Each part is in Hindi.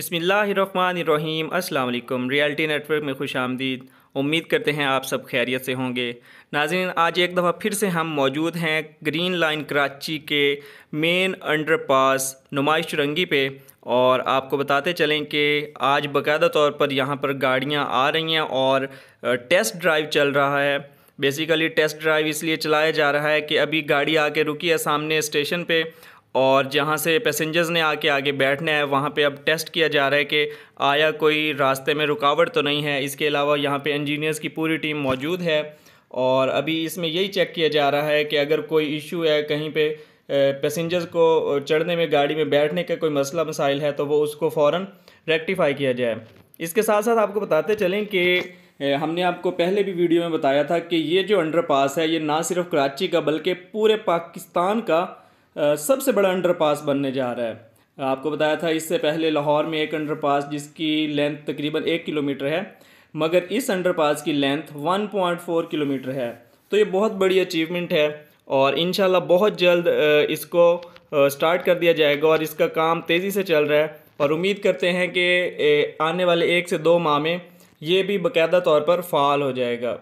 बिस्मिल्लाहिर्रहमानिर्रहीम। अस्सलाम वालेकुम। रियलिटी नेटवर्क में खुश आमदीद। उम्मीद करते हैं आप सब खैरियत से होंगे। नाज़रीन, आज एक दफ़ा फिर से हम मौजूद हैं ग्रीन लाइन कराची के मेन अंडरपास नुमाइश रंगी पे, और आपको बताते चलें कि आज बाकायदा तौर पर यहाँ पर गाड़ियाँ आ रही हैं और टेस्ट ड्राइव चल रहा है। बेसिकली टेस्ट ड्राइव इसलिए चलाया जा रहा है कि अभी गाड़ी आके रुकी है सामने स्टेशन पे, और जहाँ से पैसेंजर्स ने आके आगे बैठना है वहाँ पे अब टेस्ट किया जा रहा है कि आया कोई रास्ते में रुकावट तो नहीं है। इसके अलावा यहाँ पे इंजीनियर्स की पूरी टीम मौजूद है, और अभी इसमें यही चेक किया जा रहा है कि अगर कोई इशू है कहीं पे पैसेंजर्स को चढ़ने में, गाड़ी में बैठने का कोई मसला मसाइल है, तो वो उसको फ़ौरन रेक्टिफ़ाई किया जाए। इसके साथ साथ आपको बताते चलें कि हमने आपको पहले भी वीडियो में बताया था कि ये जो अंडरपास है ये ना सिर्फ कराची का बल्कि पूरे पाकिस्तान का सबसे बड़ा अंडरपास बनने जा रहा है। आपको बताया था इससे पहले लाहौर में एक अंडरपास जिसकी लेंथ तकरीबन 1 किलोमीटर है, मगर इस अंडरपास की लेंथ 1.4 किलोमीटर है। तो ये बहुत बड़ी अचीवमेंट है, और इंशाल्लाह बहुत जल्द इसको स्टार्ट कर दिया जाएगा, और इसका काम तेज़ी से चल रहा है, और उम्मीद करते हैं कि आने वाले 1 से 2 माह में ये भी बाकायदा तौर पर फ़ाल हो जाएगा।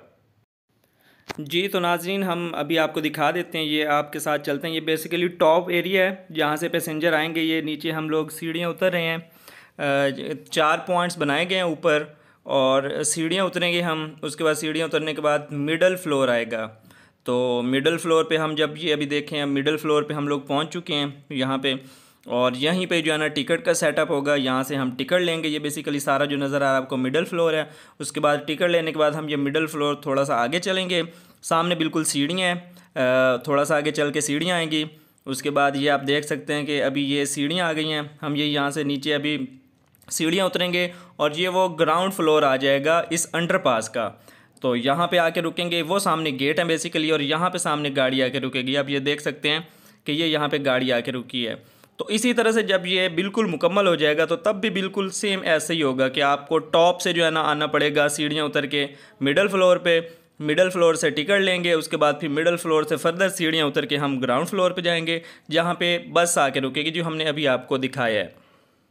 जी तो नाज़रीन, हम अभी आपको दिखा देते हैं, ये आपके साथ चलते हैं। ये बेसिकली टॉप एरिया है जहाँ से पैसेंजर आएंगे। ये नीचे हम लोग सीढ़ियाँ उतर रहे हैं, 4 पॉइंट्स बनाए गए हैं ऊपर, और सीढ़ियाँ उतरेंगे हम। उसके बाद सीढ़ियाँ उतरने के बाद मिडल फ्लोर आएगा। तो मिडल फ्लोर पे हम जब ये अभी देखें, मिडल फ्लोर पे हम लोग पहुँच चुके हैं यहाँ पे, और यहीं पे जो है ना टिकट का सेटअप होगा। यहाँ से हम टिकट लेंगे। ये बेसिकली सारा जो नज़र आ रहा है आपको मिडल फ्लोर है। उसके बाद टिकट लेने के बाद हम ये मिडल फ्लोर थोड़ा सा आगे चलेंगे, सामने बिल्कुल सीढ़ियाँ हैं, थोड़ा सा आगे चल के सीढ़ियाँ आएंगी। उसके बाद ये आप देख सकते हैं कि अभी ये सीढ़ियाँ आ गई हैं। हम ये यहाँ से नीचे अभी सीढ़ियाँ उतरेंगे, और ये वो ग्राउंड फ्लोर आ जाएगा इस अंडरपास का। तो यहाँ पे आके रुकेंगे, वो सामने गेट है बेसिकली, और यहाँ पे सामने गाड़ी आके रुकेगी। आप ये देख सकते हैं कि ये यहाँ पे गाड़ी आके रुकी है। तो इसी तरह से जब ये बिल्कुल मुकम्मल हो जाएगा तो तब भी बिल्कुल सेम ऐसे ही होगा कि आपको टॉप से जो है ना आना पड़ेगा सीढ़ियाँ उतर के मिडल फ्लोर पे। मिडल फ्लोर से टिकट लेंगे, उसके बाद फिर मिडल फ्लोर से फर्दर सीढ़ियाँ उतर के हम ग्राउंड फ्लोर पे जाएंगे, जहाँ पे बस आके रुकेगी जो हमने अभी आपको दिखाया है।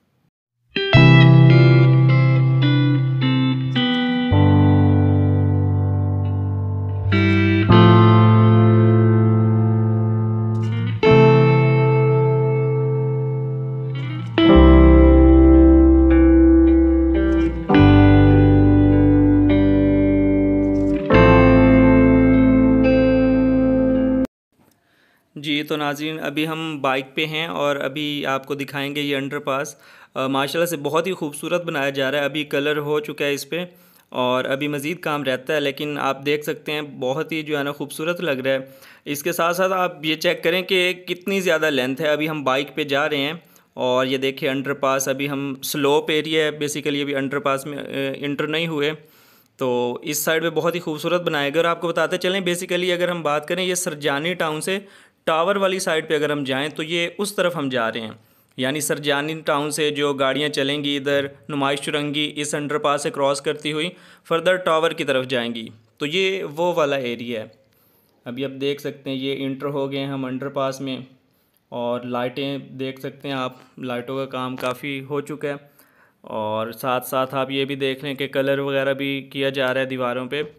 जी तो नाज़रीन, अभी हम बाइक पे हैं और अभी आपको दिखाएंगे ये अंडरपास। माशाल्लाह से बहुत ही खूबसूरत बनाया जा रहा है। अभी कलर हो चुका है इस पर, और अभी मज़ीद काम रहता है, लेकिन आप देख सकते हैं बहुत ही जो है ना खूबसूरत लग रहा है। इसके साथ साथ आप ये चेक करें कि कितनी ज़्यादा लेंथ है। अभी हम बाइक पे जा रहे हैं, और ये देखिए अंडरपास, अभी हम स्लोप एरिया है बेसिकली, अभी अंडरपास में इंटर नहीं हुए। तो इस साइड पे बहुत ही खूबसूरत बनाया गया। और आपको बताते चलें, बेसिकली अगर हम बात करें ये सरजानी टाउन से टावर वाली साइड पे अगर हम जाएं तो ये उस तरफ हम जा रहे हैं, यानी सरजानी टाउन से जो गाड़ियां चलेंगी इधर नुमाइश चुरंगी इस अंडरपास से क्रॉस करती हुई फर्दर टावर की तरफ जाएंगी। तो ये वो वाला एरिया है। अभी आप देख सकते हैं ये इंटर हो गए हम अंडरपास में, और लाइटें देख सकते हैं आप, लाइटों का काम काफ़ी हो चुका है। और साथ साथ आप ये भी देख लें कि कलर वगैरह भी किया जा रहा है दीवारों पे।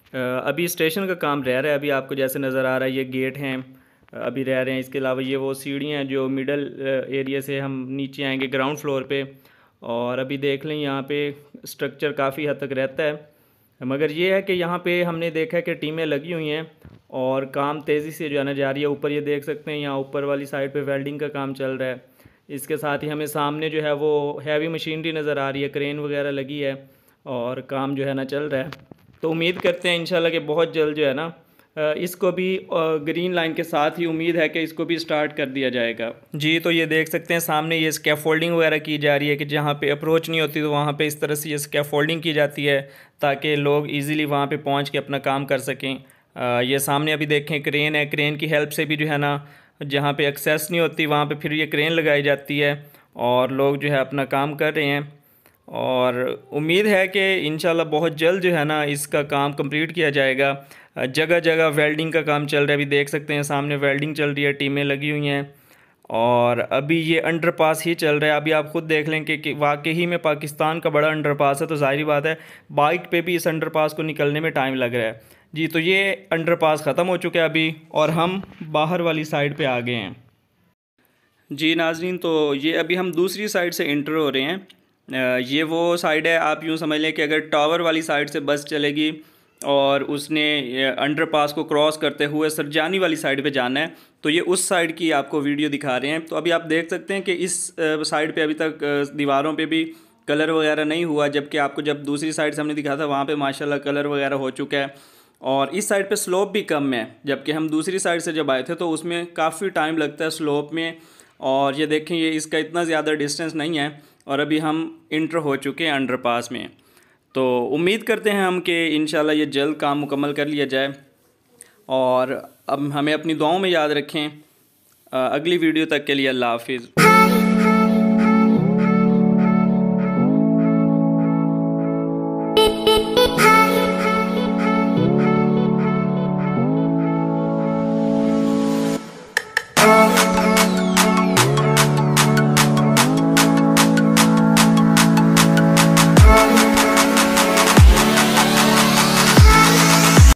अभी स्टेशन का काम रह रहा है। अभी आपको जैसे नज़र आ रहा है ये गेट हैं अभी रह रहे हैं। इसके अलावा ये वो सीढ़ियाँ हैं जो मिडल एरिया से हम नीचे आएंगे ग्राउंड फ्लोर पे। और अभी देख लें यहाँ पे स्ट्रक्चर काफ़ी हद तक रहता है, मगर ये है कि यहाँ पे हमने देखा है कि टीमें लगी हुई हैं और काम तेज़ी से जो है ना जारी है। ऊपर ये देख सकते हैं, यहाँ ऊपर वाली साइड पे वेल्डिंग का काम चल रहा है। इसके साथ ही हमें सामने जो है वो हैवी मशीनरी नज़र आ रही है, क्रेन वगैरह लगी है, और काम जो है ना चल रहा है। तो उम्मीद करते हैं इंशाल्लाह कि बहुत जल्द जो है ना इसको भी ग्रीन लाइन के साथ ही उम्मीद है कि इसको भी स्टार्ट कर दिया जाएगा। जी तो ये देख सकते हैं सामने ये स्कैफोल्डिंग वगैरह की जा रही है कि जहाँ पे अप्रोच नहीं होती तो वहाँ पे इस तरह से ये स्कैफोल्डिंग की जाती है ताकि लोग इजीली वहाँ पे पहुँच के अपना काम कर सकें। ये सामने अभी देखें क्रेन है, क्रेन की हेल्प से भी जो है ना जहाँ पे एक्सेस नहीं होती वहाँ पे फिर ये क्रेन लगाई जाती है और लोग जो है अपना काम कर रहे हैं। और उम्मीद है कि इंशाल्लाह बहुत जल्द जो है ना इसका काम कंप्लीट किया जाएगा। जगह जगह वेल्डिंग का काम चल रहा है, अभी देख सकते हैं सामने वेल्डिंग चल रही है, टीमें लगी हुई हैं। और अभी ये अंडरपास ही चल रहा है। अभी आप खुद देख लें कि वाकई ही में पाकिस्तान का बड़ा अंडरपास है, तो ज़ाहिर बात है बाइक पे भी इस अंडरपास को निकलने में टाइम लग रहा है जी। तो ये अंडरपास ख़त्म हो चुका है अभी, और हम बाहर वाली साइड पे आ गए हैं जी नाज़रीन। तो ये अभी हम दूसरी साइड से इंटर हो रहे हैं। ये वो साइड है, आप यूँ समझ लें कि अगर टावर वाली साइड से बस चलेगी और उसने अंडरपास को क्रॉस करते हुए सरजानी वाली साइड पे जाना है, तो ये उस साइड की आपको वीडियो दिखा रहे हैं। तो अभी आप देख सकते हैं कि इस साइड पे अभी तक दीवारों पे भी कलर वगैरह नहीं हुआ, जबकि आपको जब दूसरी साइड से हमने दिखा था वहाँ पे माशाल्लाह कलर वगैरह हो चुका है। और इस साइड पे स्लोप भी कम है, जबकि हम दूसरी साइड से जब आए थे तो उसमें काफ़ी टाइम लगता है स्लोप में। और ये देखें, ये इसका इतना ज़्यादा डिस्टेंस नहीं है और अभी हम इंटर हो चुके हैं अंडरपास में। तो उम्मीद करते हैं हम कि इंशाल्लाह ये जल्द काम मुकम्मल कर लिया जाए, और अब हमें अपनी दुआओं में याद रखें। अगली वीडियो तक के लिए अल्लाह हाफिज़।